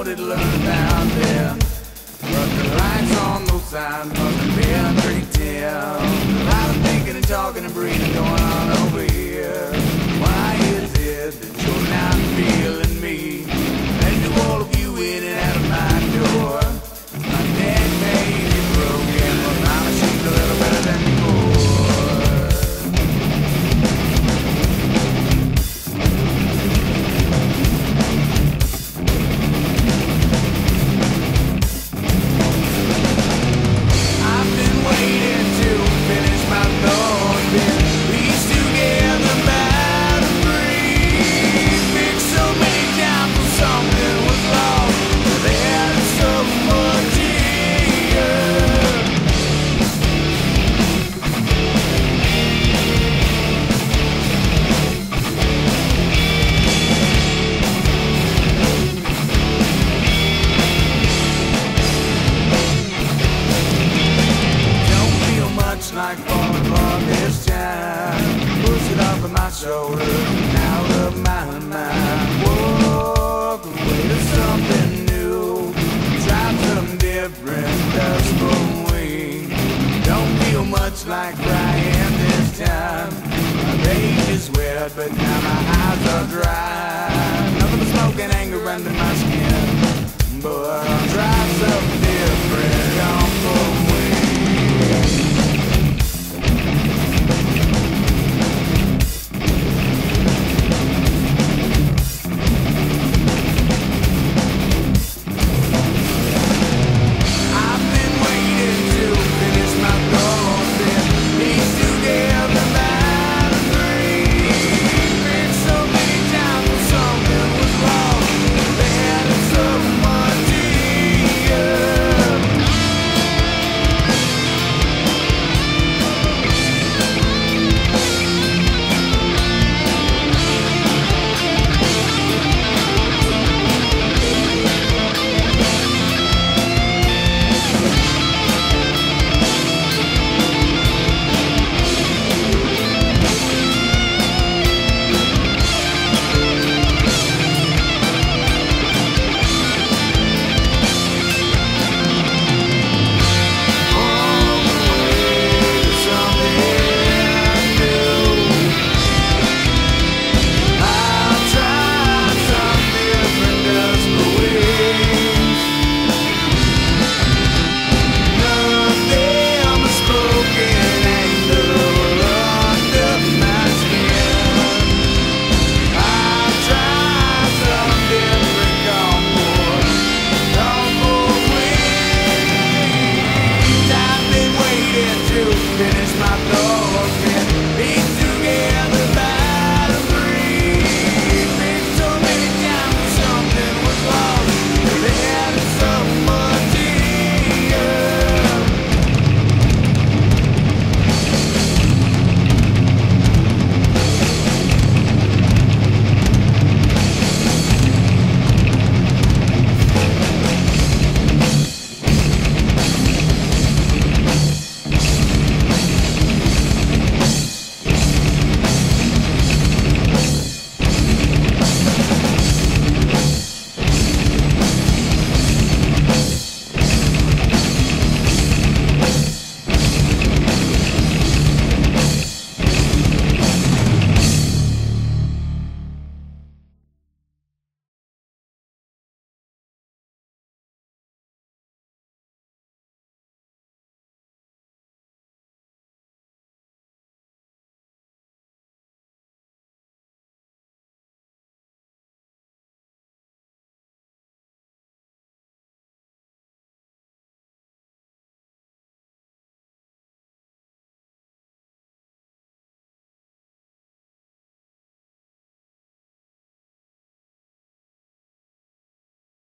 wanted to learn about them, but the lights on those signs must have been pretty dim. A lot of thinking and talking and breathing going on over here. Why is it that you're not feeling me? And do all of you in and out of my door? My neck may be broken, but my machine's a little better than before. Like falling apart this time. Push it off of my shoulders and out of my mind. Walk away to something new. Try something different, just for me. Don't feel much like crying this time. My rage is wet, but now my eyes are dry. Nothing but smoke and anger under my skin, but I'll try something.